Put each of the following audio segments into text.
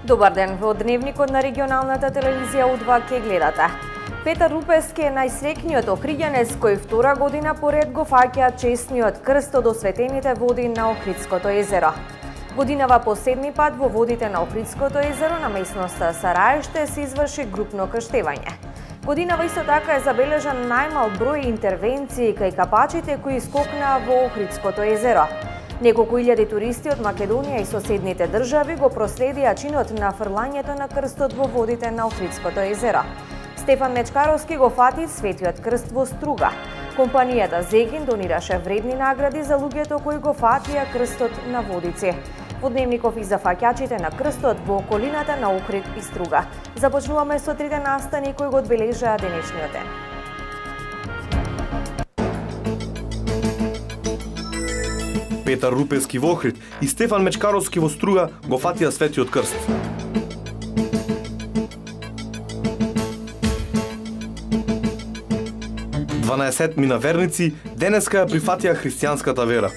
Добар ден, во дневникот на регионалната телевизија У2 ке гледате. Петар Рупески е најсрекниот охриѓанец кој втора година поред го фаќа честниот крст од осветените води на Охридското езеро. Годинава по седми пат во водите на Охридското езеро на местноста Сараиште се изврши групно крштевање. Годинава исто така е забележан најмал број интервенции кај капачите кои скокнаа во Охридското езеро. Неколку илјади туристи од Македонија и соседните држави го проследија чинот на фрлањето на крстот во водите на Охридското езеро. Стефан Мечкаровски го фати светиот крст во Струга. Компанијата Зегин донираше вредни награди за луѓето кои го фатија крстот на водици. Во дневников и за фаќачите на крстот во околината на Охрид и Струга. Започнуваме со трите настани кои го одбележаа денешниот ден. Петар Рупески во Охрид и Стефан Мечкаровски во Струга го фатија светиот крст. Дванаесетмина верници денеска ја прифатија христијанската вера.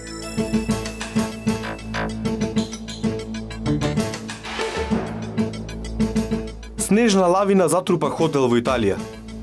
Снежна лавина затрупа хотел во Италија.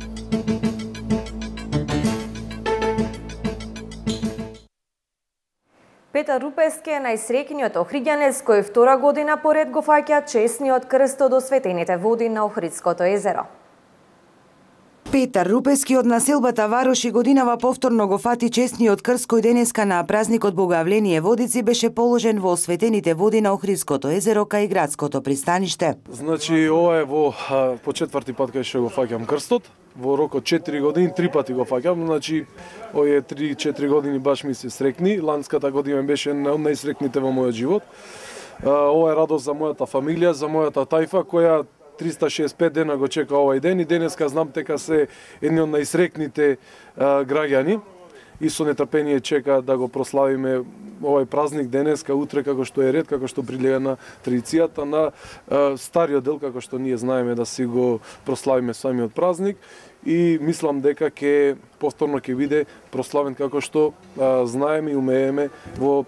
Петар Рупески е најсрекниот охриѓанец кој втора година поред го фаќа честниот крст од осветените води на Охридското езеро. Петар Рупески од населбата Вароши годинава повторно го фати честниот крст кој денеска на празникот Богојавление Водици беше положен во осветените води на Охридското езеро кај градското пристаниште. Значи, ова е по четврти пат кај што го фаќам крстот. Во рок од 4 години 3 пати го фаќам, значи овие 3-4 години баш ми се срекни. Ланската година беше од најсрекните во мојот живот. Ова е радост за мојата фамилија, за мојата тајфа која 365 дена го чека овај ден и денеска знам дека се едни од најсрекните граѓани и со нетрпение чека да го прославиме овај празник денеска, утре како што е ред, како што прилега на традицијата на стариот дел, како што ние знаеме да си го прославиме самиот празник и мислам дека повторно ќе биде прославен како што знаеме и умееме во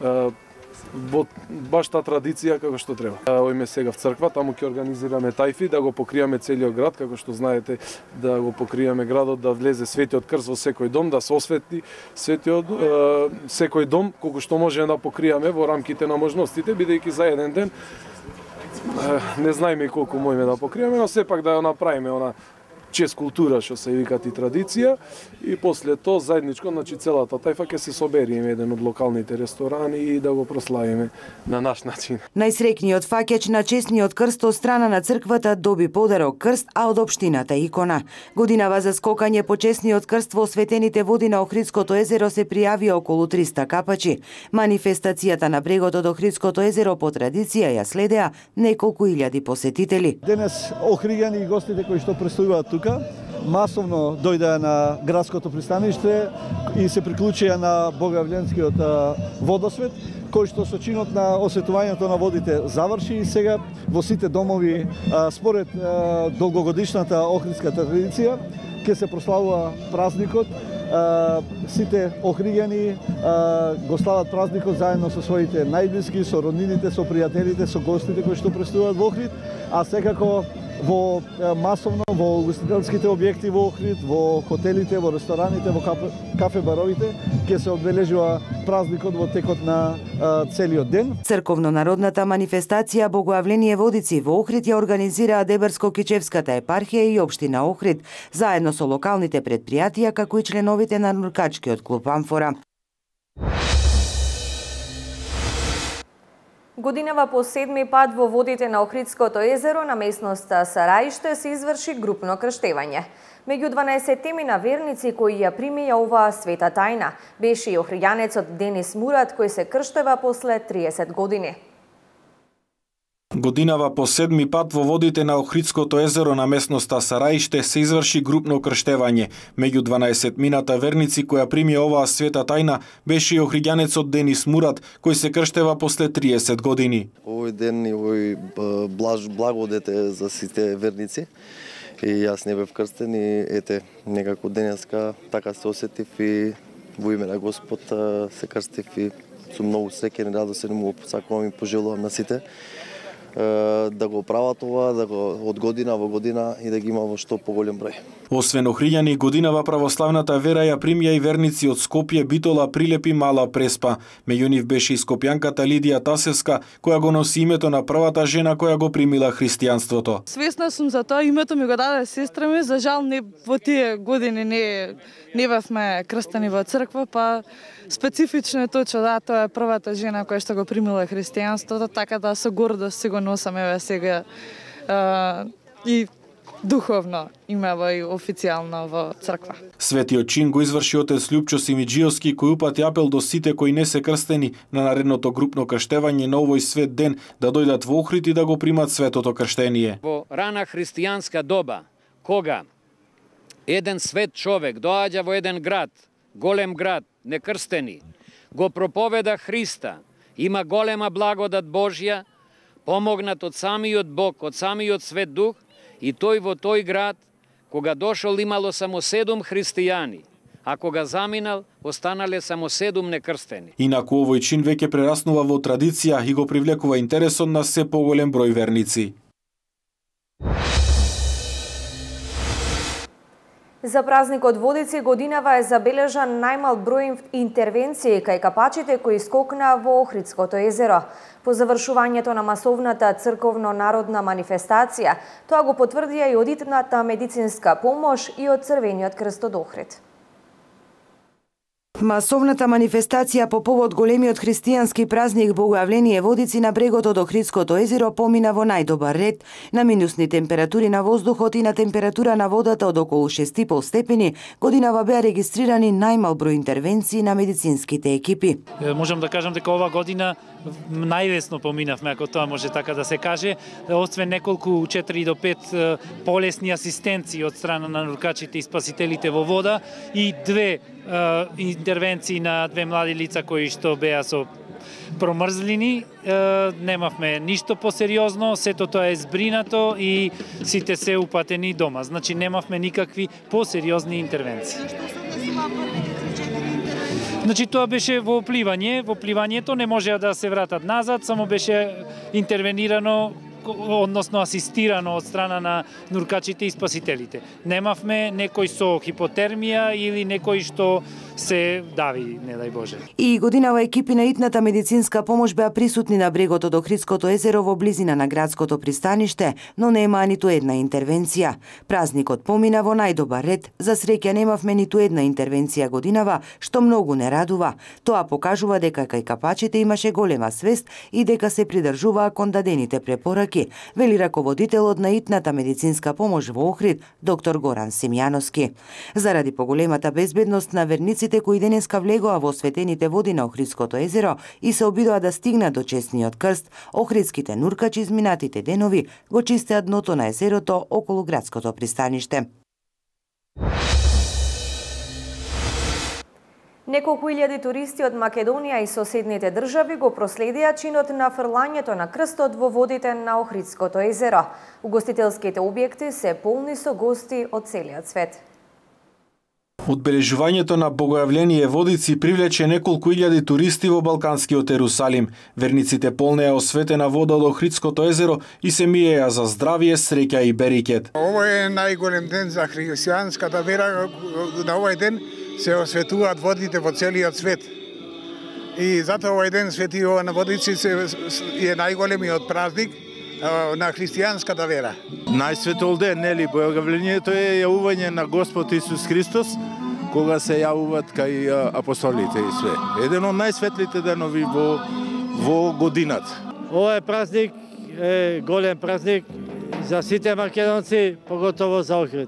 баш таа традиција како што треба. Ојме сега в црква, таму ќе организираме тајфи, да го покријаме целиот град, како што знаете, да го покријаме градот, да влезе светиот крст во секој дом, да се освети секој дом, колку што може да покријаме во рамките на можностите, бидејќи за еден ден не знаеме колку можеме да покријаме, но сепак да ја направиме она чест култура што се вика и традиција и после тоа заедничко, значи целата тајфа ќе се собериме еден од локалните ресторани и да го прославиме на наш начин. Најсрекниот фаќач на честниот крст од страна на црквата доби подарок крст, а од општината икона. Годинава за скокање по честниот крст во осветените води на Охридското езеро се пријавија околу 300 капачи. Манифестацијата на брегот од Охридското езеро по традиција ја следеа неколку илјади посетители. Денес охриѓани и гостите кои што престојуваат масовно дојдеа на градското пристаниште и се приклучија на Богојавленскиот водосвет, кој што со чинот на осветувањето на водите заврши и сега во сите домови според долгогодишната охридска традиција ќе се прославува празникот. Сите охриѓани го слават празникот заедно со своите најблиски, со роднините, со пријателите, со гостите кои што престојуваат во Охрид, а секако во масовно во угостителските објекти во Охрид, во хотелите, во рестораните, во кафе-баровите ќе се одбележува празникот во текот на целиот ден. Црковно-народната манифестација Богојавление Водици во Охрид ја организираа Дебарско-Кичевската епархија и општина Охрид, заедно со локалните предпријатија како и членовите на нуркачкиот клуб Амфора. Годинава по седми пат во водите на Охридското езеро на местноста Сараиште се изврши групно крштевање. Меѓу 12-тимина верници кои ја примија оваа света тајна беше и охриѓанецот Денис Мурат кој се крштева после 30 години. Годинава по седми пат во водите на Охридското езеро на местноста Сараиште се изврши групно крштевање. Меѓу 12-мината верници која примија оваа света тајна беше и охриѓанецот Денис Мурат, кој се крштева после 30 години. Овој ден и овој благодет е за сите верници. И јас не бев крстен и ете, некако денеска така се осетив и во име на Господ се крстив и сум многу среќен и радосен, му посакувам и пожелувам на сите да го прават ова, да го од година во година и да ги има во што поголем број. Освен охриѓани, годинава православната вера ја примја и верници од Скопје, Битола, Прилеп и Мала Преспа. Меѓу нив беше и скопјанката Лидија Тасевска, која го носи името на првата жена која го примила христијанството. Свесна сум за тоа, името ми го даде сестра ми, за жал не во тие години не бевме крстени во црква, па специфично е точно да, тоа е првата жена која што го примила христијанството, така да со гордост си го носам еве сега и духовно имево и официјално во црква. Светиот чин го изврши отец Лјупчо Симиџиовски, кој упати апел до сите кои не се крстени на наредното групно крштевање на овој свет ден да дојдат во Охрид и да го примат светото крштение. Во рана христијанска доба, кога еден свет човек доаѓа во еден град, голем град, некрстени, го проповеда Христа, има голема благодат Божја, помогнат од самиот Бог, од самиот Свет Дух, и тој во тој град, кога дошол имало само 7 христијани, а кога заминал, останале само 7 некрстени. Инаку овој чин веќе прераснува во традиција и го привлекува интересот на се поголем број верници. За празникот Водици годинава е забележан најмал број интервенции кај капачите кои скокна во Охридското езеро. По завршувањето на масовната црковно-народна манифестација, тоа го потврдија и одитната медицинска помош и од Црвениот крст од Охрид. Масовната манифестација по повод големиот христијански празник Богојавление Водици на брегот од Охридското езеро помина во најдобар ред. На минусни температури на воздухот и на температура на водата од околу 6,5 степени, годинава беа регистрирани најмал број интервенции на медицинските екипи. Можам да кажам дека ова година најлесно поминавме, ако тоа може така да се каже, освен неколку 4 до 5 полесни асистенции од страна на нуркачите и спасителите во вода и 2 интервенции на 2 млади лица кои што беа со промрзлини, немавме ништо посериозно, сето тоа е збринато и сите се упатени дома. Значи немавме никакви посериозни интервенции. Значи тоа беше во пливање, во пливањето не можеа да се вратат назад, само беше интервенирано, односно асистирано од страна на нуркачите и спасителите. Немавме некој со хипотермија или некој што се дави, не дај Боже. И годинава екипи на итната медицинска помош беа присутни на брегот од Охридското езеро во близина на градското пристаниште, но немаа ниту една интервенција. Празникот помина во најдобар ред, за среќа немавме ниту една интервенција годинава, што многу не радува. Тоа покажува дека кај капачите имаше голема свест и дека се придржуваа кон дадените препораки, вели раководителот на итната медицинска помош во Охрид, доктор Горан Симјановски. Заради поголемата безбедност на верниците кои денеска влегоа во осветените води на Охридското езеро и се обидоа да стигнат до честниот крст, охридските нуркачи изминатите денови го чистеа дното на езерото околу градското пристаниште. Неколку илјади туристи од Македонија и соседните држави го проследија чинот на фрлањето на крстот во водите на Охридското езеро. Угостителските објекти се полни со гости од целиот свет. Одбележувањето на Богојавление Водици привлече неколку илјади туристи во Балканскиот Ерусалим. Верниците полнеа осветена вода од Охридското езеро и се миеа за здравје, среќа и берикет. Ово е најголем ден за христијанската вера. На овој ден се осветуваат водите во целиот свет. И затоа овој ден Свети Јован на Водици е најголемиот празник на христијанската вера. Најсветол ден, нели, Богојавлението е јавување на Господ Исус Христос, кога се јавуваат кај апостолите и све. Еден од најсветлите денови во годината. Овој празник е голем празник за сите македонци, поготово за Охрид.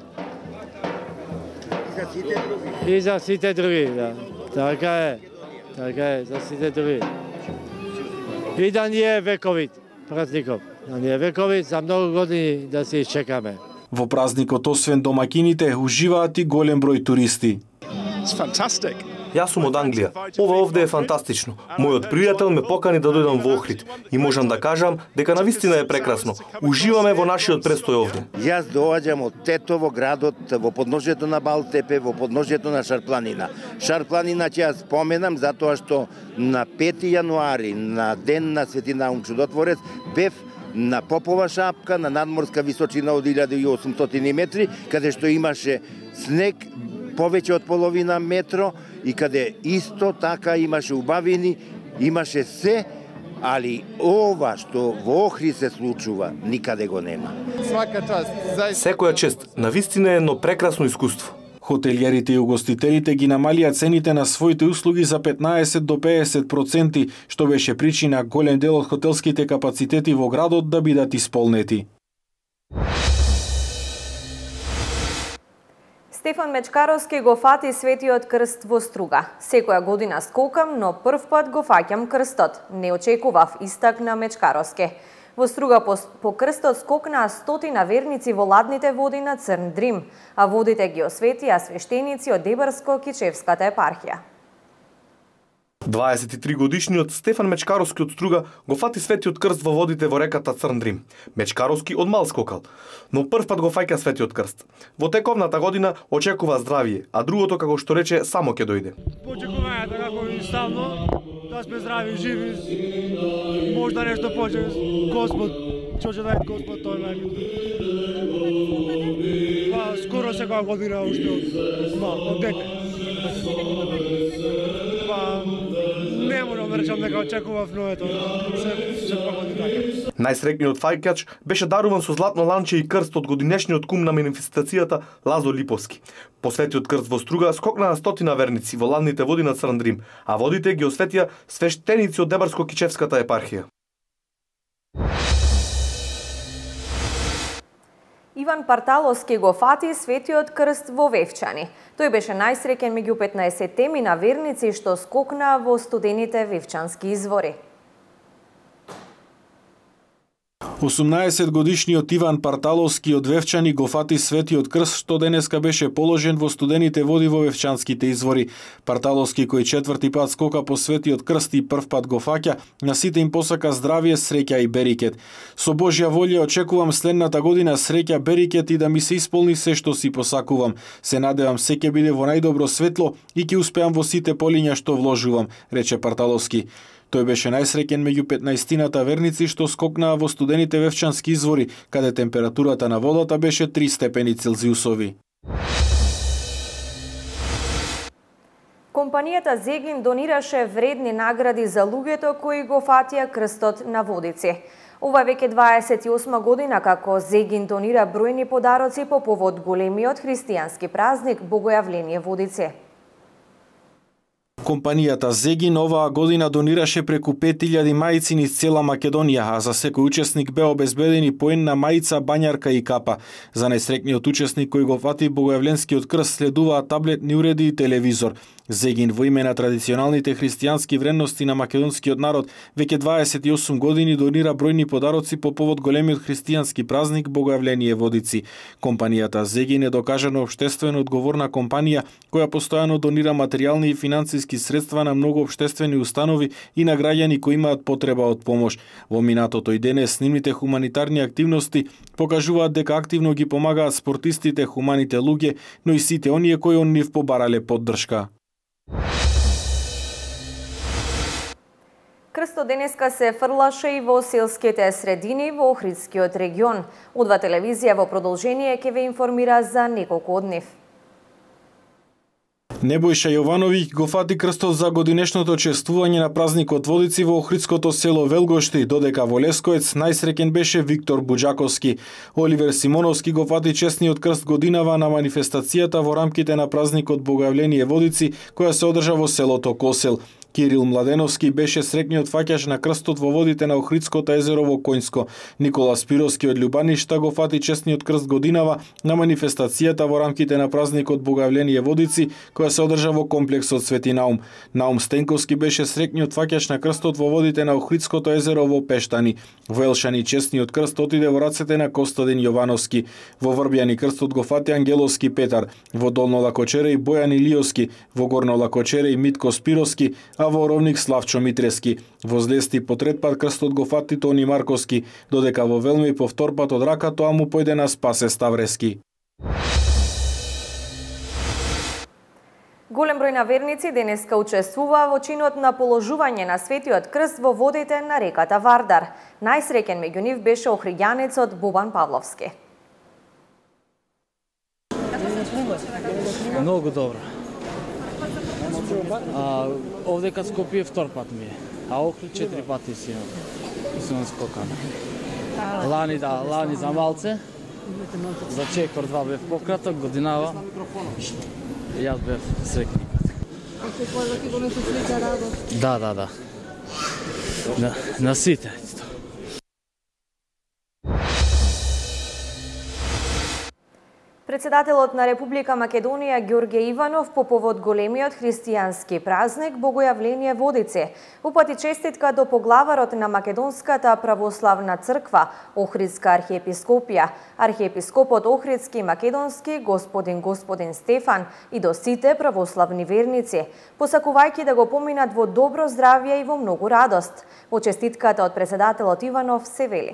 И за сите други, да. Така е, за сите други. И да ни е вековит празников. Да ни е вековит, за многу години да се изчекаме. Во празникот, освен домакините, уживаат и голем број туристи. Јас сум од Англија. Ова овде е фантастично. Мојот пријател ме покани да дојдам во Охрид и можам да кажам дека навистина е прекрасно. Уживаме во нашиот престој овде. Јас доаѓам од Тетово, градот во подножјето на Балтепе, во подножјето на Шарпланина. Шарпланина ќе ја споменам затоа што на 5 јануари, на ден на Свети Наум Чудотворец, бев на Попова шапка, на надморска височина од 1800 метри, каде што имаше снег повеќе од половина метро и каде исто така имаше убавини, имаше се, али ова што во Охрид се случува, никаде го нема. Свака част. Секоја чест, навистина е едно прекрасно искуство. Хотелиерите и угостителите ги намалија цените на своите услуги за 15 до 50%, што беше причина голем дел од хотелските капацитети во градот да бидат исполнети. Стефан Мечкаровски го фати Светиот крст во Струга. Секоја година скокам, но прв пат го фаќам крстот. Не очекував, истакна Мечкаровски. Во Струга по крстот скокнаа стотина верници во ладните води на Црн Дрим, а водите ги осветија свештеници од Дебарско-Кичевската епархија. 23-годишниот Стефан Мечкаровски од Струга го фати Светиот крст во водите во реката Црн Дрим. Мечкаровски од мал скокал, но прв пат го фаќа Светиот крст. Во тековната година очекува здравие, а другото, како што рече, само ќе дојде. Очекувањата како и ставно, да сме здрави и живи, можда нешто почне, Господ, што ќе даде Господ, тој најбитно. Па скоро секоја година уште од дете. Па не можам да речам дека очекував, но ето, се погоди така. Најсрекниот фаќач беше даруван со златно ланче и крст од годинешниот кум на манифестацијата Лазо Липовски. По Светиот крст во Струга скокнаа стотина верници во ладните води на Црн Дрим, а водите ги осветија свештеници од Дебарско-Кичевската епархија. Иван Парталовски го фати Светиот крст во Вевчани. Тој беше најсреќен меѓу 15 мина верници што скокнаа во студените вевчански извори. 18-годишниот Иван Парталовски од Вевчани го фати Светиот крст што денеска беше положен во студените води во Вевчанските извори. Парталовски, кој четврти пат скока по Светиот крст и прв пат го фаќа, на сите им посака здравие, среќа и берикет. Со Божја волја очекувам следната година среќа, берикет и да ми се исполни се што си посакувам. Се надевам се ќе биде во најдобро светло и ќе успеам во сите полиња што вложувам, рече Парталовски. Тој беше најсреќен меѓу 15-тината верници што скокнаа во студените вевчански извори, каде температурата на водата беше 3 степени Целзиусови. Компанијата Зегин донираше вредни награди за луѓето кои го фатија крстот на водици. Ова веќе 28 година како Зегин донира бројни подароци по повод големиот христијански празник Богојавление Водици. Компанијата Зегин оваа година донираше преку 5000 мајци низ цела Македонија, а за секој учесник бе обезбедени по една мајца, бањарка и капа. За најсрекниот учесник кој го фати Богојавленскиот крст следуваа таблетни уреди и телевизор. Зегин во име на традиционалните христијански вредности на македонскиот народ веќе 28 години донира бројни подароци по повод големиот христијански празник Богојавление Водици. Компанијата Зегин е докажано општествено одговорна компанија која постојано донира материјални и финансиски средства на многу општествени установи и на граѓани кои имаат потреба од помош. Во минатото и денес нивните хуманитарни активности покажуваат дека активно ги помагаат спортистите, хуманите луѓе, но и сите оние кои од нив побарале поддршка. Крстот денеска се фрлаше и во селските средини во Охридскиот регион. Удва телевизија во продолжение ќе ве информира за неколку од нив. Небојша Јовановиќ го фати крстот за годинешното чествување на празникот Водици во Охридското село Велгошти, додека во Лесковец најсреќен беше Виктор Буџаковски. Оливер Симоновски го фати честниот крст годинава на манифестацијата во рамките на празникот Богојавление Водици, која се одржа во селото Косел. Кирил Младеновски беше среќниот фаќаш на крстот во водите на Охридското езеро во Коњско. Никола Спировски од Љубаништа го фати честниот крст годинава на манифестацијата во рамките на празникот Богојавление Водици, која се одржа во комплексот Свети Наум. Наум Стенковски беше среќниот фаќаш на крстот во водите на Охридското езеро во Пештани. Во Елшани честниот крст отиде во рацете на Костадин Јовановски. Во Врбјани крстот го фати Ангеловски Петар. Во Долно Лакочере Бојан Илиовски. Во Горно Лакочере Митко Спировски, а во Ровник Славчо Митрески. Во Злести по трет пат крстот го фати Тони Марковски, додека во Велми по втор пат од рака тоа му појде на Спасе Ставрески. Голем број на верници денеска учествува во чинот на положување на светиот крст во водите на реката Вардар. Најсреќен меѓу нив беше охриѓанецот Бобан Павловски. Многу добро. Овде кад Скопје втор пат ми е, а Охрид 4 пати си сум скокана. Лани за малце, за Чекор 2 бев пократок, годинава, јас бев срекникот. А се појаваки го несу слика радост? Да. На сите. Председателот на Република Македонија Ѓорѓе Иванов по повод големиот христијански празник Богојавление Водице упати честитка до поглаварот на Македонската православна црква Охридска архиепископија, архиепископот Охридски и Македонски господин Стефан и до сите православни верници, посакувајќи да го поминат во добро здравје и во многу радост. Во честитката од председателот Иванов се вели: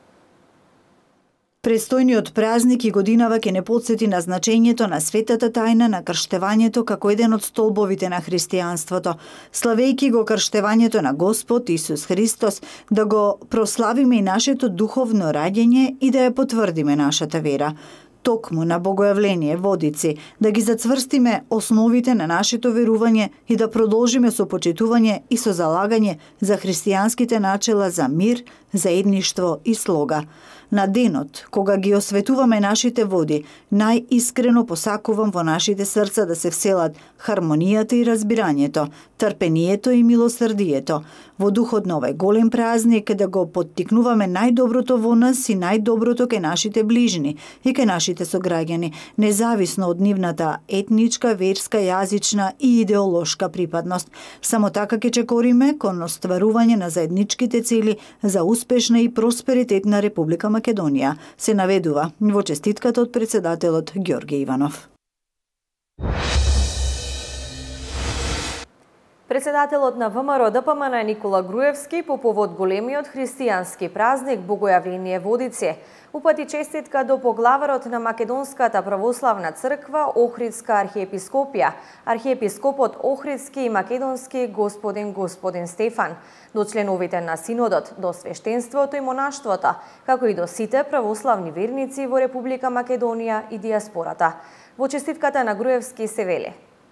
Престојниот празник и годинава ќе не потсети на значењето на светата тајна на крштевањето како еден од столбовите на христијанството. Славејќи го крштевањето на Господ Исус Христос, да го прославиме и нашето духовно раѓање и да ја потврдиме нашата вера. Токму на Богојавление Водици, да ги зацврстиме основите на нашето верување и да продолжиме со почитување и со залагање за христијанските начела за мир, заедништво и слога. На денот, кога ги осветуваме нашите води, најискрено посакувам во нашите срца да се вселат хармонијата и разбирањето, трпението и милосрдието. Во духот на овој голем празник да го поттикнуваме најдоброто во нас и најдоброто кај нашите ближни и кај нашите сограѓани, независно од нивната етничка, верска, јазична и идеолошка припадност. Само така ќе чекориме кон остварување на заедничките цели за успешна и просперитетна Република Македонија, се наведува во честитката од председателот Ѓорѓе Иванов. Председателот на ВМРО ДПМН Никола Груевски по повод големиот христијански празник Богојавление Водице упати честитка до поглаварот на Македонската православна црква Охридска архиепископија, архиепископот Охридски и Македонски господин Стефан, до членовите на синодот, до свештенството и монаштвото, како и до сите православни верници во Република Македонија и диаспората. Во честитката на Груевски се вели: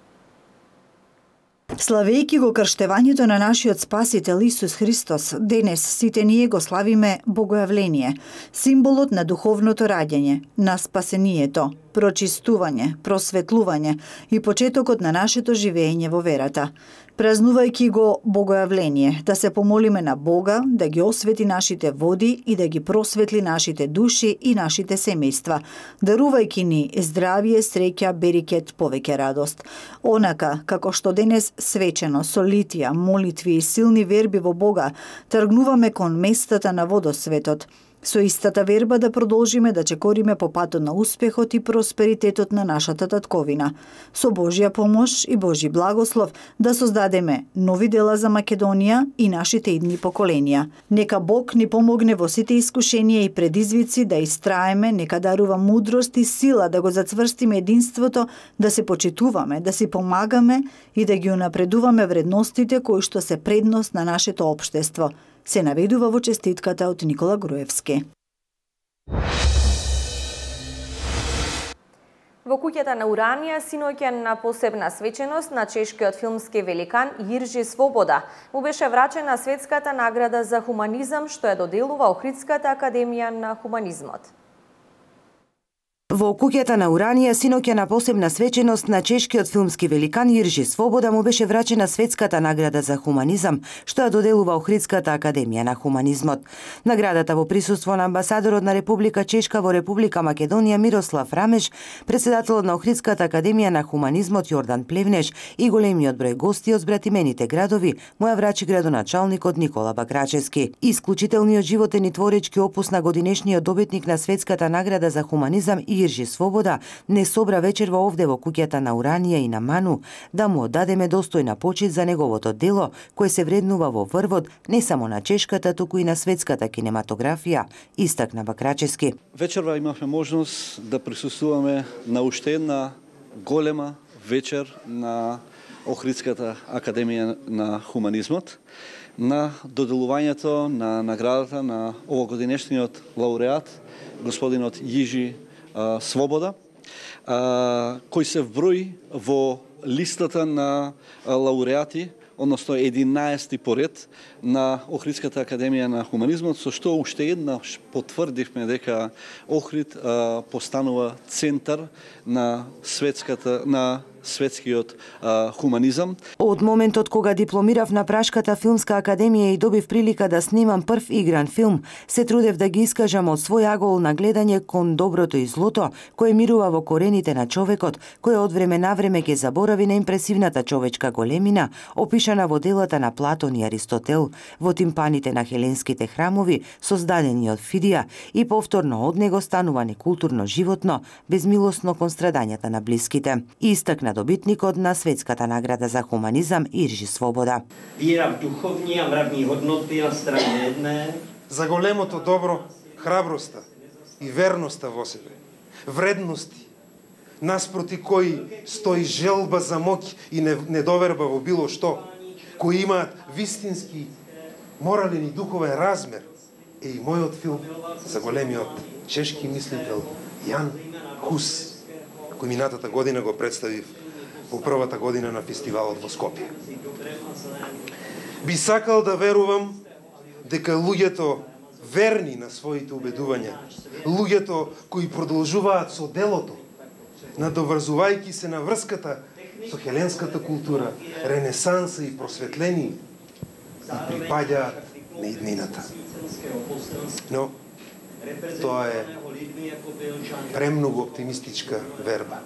Славејќи го крштевањето на нашиот Спасител Исус Христос, денес сите ние го славиме Богојавление, символот на духовното раѓање, на спасението, прочистување, просветлување и почетокот на нашето живење во верата. Празнувајќи го Богојавление, да се помолиме на Бога да ги освети нашите води и да ги просветли нашите души и нашите семејства, дарувајќи ни здравје, среќа, берикет, повеќе радост. Онака, како што денес свечено, со литија, молитви и силни верби во Бога, тргнуваме кон местата на водосветот, со истата верба да продолжиме да чекориме по патот на успехот и просперитетот на нашата татковина. Со Божја помош и Божји благослов да создадеме нови дела за Македонија и нашите идни поколенија. Нека Бог ни помогне во сите искушенија и предизвици да истраеме, нека дарува мудрост и сила да го зацврстиме единството, да се почитуваме, да си помагаме и да ги унапредуваме вредностите кои што се предност на нашето општество. Се наведува во честитката од Никола Груевски. Во куќата на Уранија синоќа на посебна свеченост на чешкиот филмски великан Јиржи Свобода му беше врачена светската награда за хуманизам што ја доделува Охридската академија на хуманизмот. Во куќата на Уранија синоќа на посебна свеченост на чешкиот филмски великан Јиржи Свобода му беше врачена светската награда за хуманизам што ја доделува Охридската академија на хуманизмот. Наградата во присуство на амбасадорот на Република Чешка во Република Македонија Мирослав Рамеш, председателот на Охридската академија на хуманизмот Јордан Плевнеш и големиот број гости од збратимените градови му ја врачи градоначалникот Никола Бакрачевски. Исклучителниот животен и творечки опус на годинешниот добитник на светската награда за хуманизам Јиржи Свобода не собра вечерва овде во куќата на Уранија и на Ману да му оддадеме достојна почит за неговото дело кое се вреднува во врвот не само на чешката, туку и на светската кинематографија, истакна Бакрачевски. Вечерва имавме можност да присуствуваме на уште една голема, вечер на Охридската академија на хуманизмот, на доделувањето на наградата на овогодинешниот лауреат, господинот Јижи Свобода, кој се вброи во листата на лауреати, односно 11 поред на Охридската академија на хуманизмот, со што уште еднаш потврдивме дека Охрид постанува центар на светскиот хуманизам. Од моментот кога дипломирав на Прашката филмска академија и добив прилика да снимам прв игран филм, се трудев да ги искажам од свој агол на гледање кон доброто и злото, кое мирува во корените на човекот, кој од време на време ќе заборави на импресивната човечка големина, опишана во делата на Платон и Аристотел, во тимпаните на хеленските храмови, создадени од Фидија, и повторно од него станува некултурно животно, безмилосно кон страдањата на блиските. И истакна добитникот на светската награда за хуманизам Иржи Свобода. Вера в духовни а мравни годноти на страна едне. За големото добро, храброста и верноста во себе, вредности, наспроти кои стои желба за моќ и недоверба во било што, кои имаат вистински морален и духовен размер, е и мојот филм за големиот чешки мислител Јан Хус, кој минатата година го представив во првата година на фестивалот во Скопје. Би сакал да верувам дека луѓето верни на своите убедувања, луѓето кои продолжуваат со делото, надоврзувајќи се на врската со хеленската култура, ренесанса и просветление, и припаѓаат на иднината. Но тоа е премногу оптимистичка верба.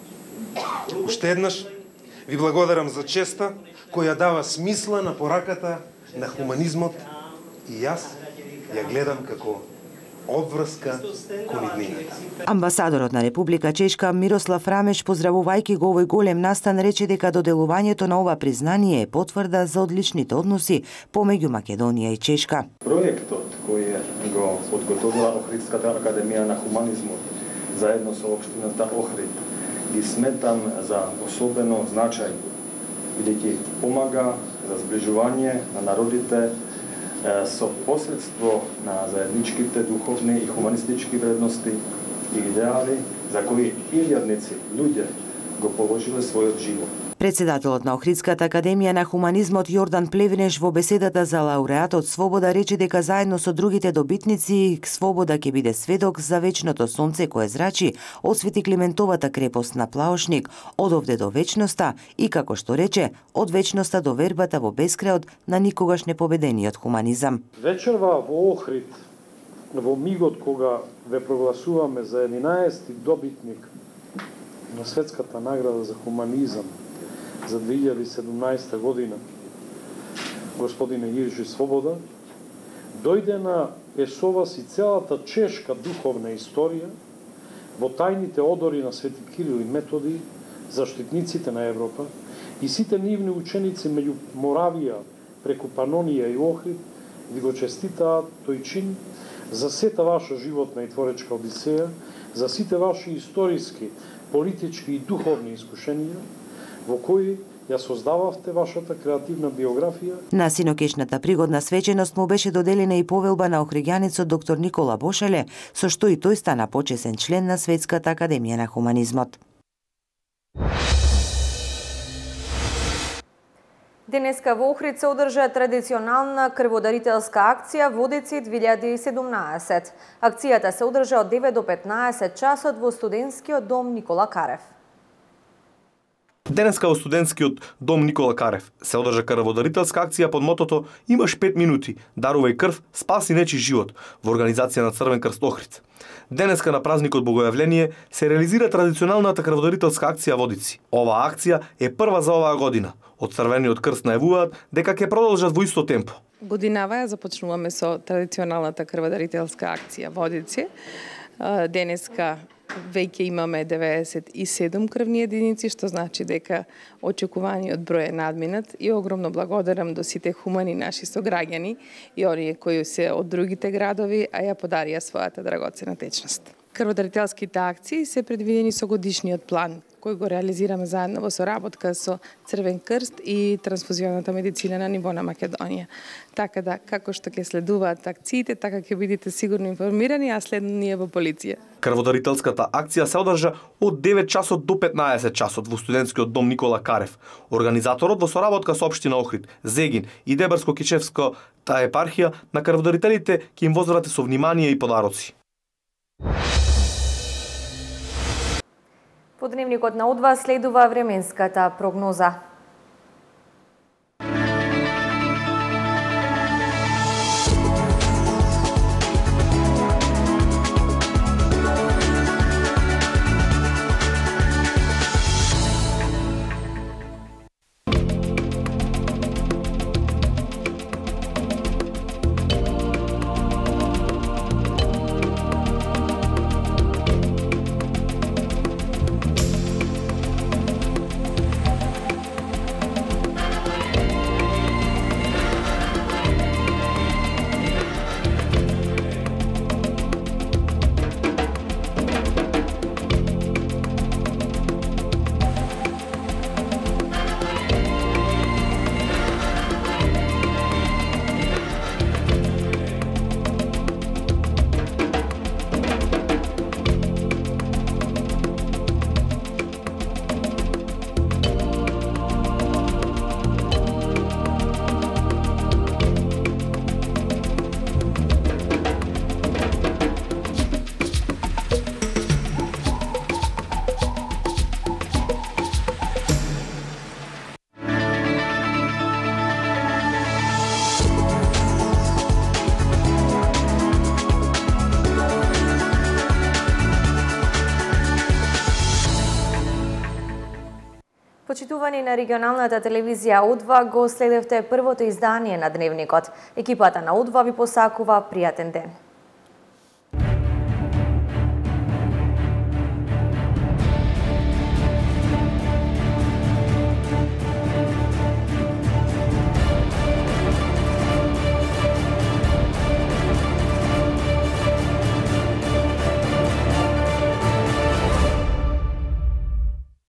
Уште еднаш ви благодарам за честа која дава смисла на пораката на хуманизмот и јас ја гледам како обврска кон иднината. Амбасадорот на Република Чешка Мирослав Рамеш, поздравувајќи го овој голем настан, рече дека доделувањето на ова признание е потврда за одличните односи помеѓу Македонија и Чешка. Проектот кој го подготовила Охридската академија на хуманизмот заедно со општината Охрид ги сметам за особено значајно, бидејќи помага за зближување на народите со посредство на заедничките духовни и хуманистички вредности и идеали за кои илјадници луѓе го положиле својот живот. Председателот на Охридската академија на хуманизмот Јордан Плевнеш во беседата за лауреатот Свобода рече дека заедно со другите добитници Свобода ќе биде сведок за вечното сонце кое зрачи, освети Климентовата крепост на Плаошник, од овде до вечноста и, како што рече, од вечноста до вербата во бескрајот на никогаш непобедениот хуманизам. Вечерва во Охрид, во мигот кога ве прогласуваме за 11-ти добитник на светската награда за хуманизам за 2017 година, господине Иржи Свобода, дојде на есовас и целата чешка духовна историја во тајните одори на Свети Кирил и Методи, заштитниците на Европа и сите нивни ученици меѓу Моравија, преку Панонија и Охрид, ви го честитаат тој чин за сета ваша животна и творечка одисеја, за сите ваши историски, политички и духовни искушенија, во кои ја создававте вашата креативна биографија. На синокешната пригодна свеченост му беше доделена и повелба на охриѓанецот доктор Никола Бошале, со што и тој стана почесен член на Светската академија на хуманизмот. Денеска во Охрид се одржа традиционална крводарителска акција Водици 2017. Акцијата се одржа од 9 до 15 часот во студентскиот дом Никола Карев. Денеска во студентскиот дом Никола Карев се одржа крводарителска акција под мотото "Имаш 5 минути, дарувај крв, спаси нечи живот" во организација на Црвен крст Охрид. Денеска на празникот Богојавление се реализира традиционалната крводарителска акција Водици. Оваа акција е прва за оваа година. Од Црвениот крст најавуваат дека ќе продолжат во исто темпо. Годинава ја започнуваме со традиционалната крводарителска акција Водици. Денеска веќе имаме 97 крвни единици, што значи дека очекуваниот број е надминат и огромно благодарам до сите хумани наши сограѓани и оние кои се од другите градови, а ја подарија својата драгоцена течност. Крводарителските акции се предвидени со годишниот план, кој го реализираме заедно во соработка со Црвен крст и трансфузионата медицина на ниво на Македонија. Така да, како што ќе следуваат акциите, така ќе бидете сигурно информирани, а следно ние во полиција. Крводарителската акција се одржа од 9 часот до 15 часот во студентскиот дом Никола Карев. Организаторот во соработка со општина Охрид, Зегин и Дебарско-Кичевската епархија на крводарителите ќе им возврати со внимание и подароци. По дневникот на Удва следува временската прогноза. Почитувани на регионалната телевизија Удва, го следевте првото издание на Дневникот. Екипата на Удва ви посакува пријатен ден.